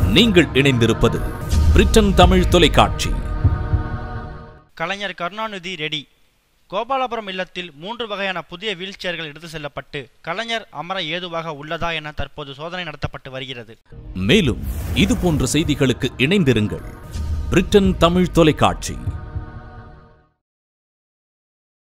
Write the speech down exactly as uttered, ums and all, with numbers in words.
நீங்கள் இணைந்திருப்பது பிரிட்டன் தமிழ் தொலைக்காட்சி. கலைஞர் கருணாநிதி ரெடி. கோபாலபுரம் இல்லத்தில் மூன்று வகையான புதிய வீல் சேர்கள் எடுத்து செல்லப்பட்டு கலைஞர் அமர ஏதுவாக உள்ளதா என தற்போது சோதனை நடத்தப்பட்டு வருகிறது. மேலும் இது போன்ற செய்திகளுக்கு இணைந்திருங்கள். பிரிட்டன் தமிழ் தொலைக்காட்சி.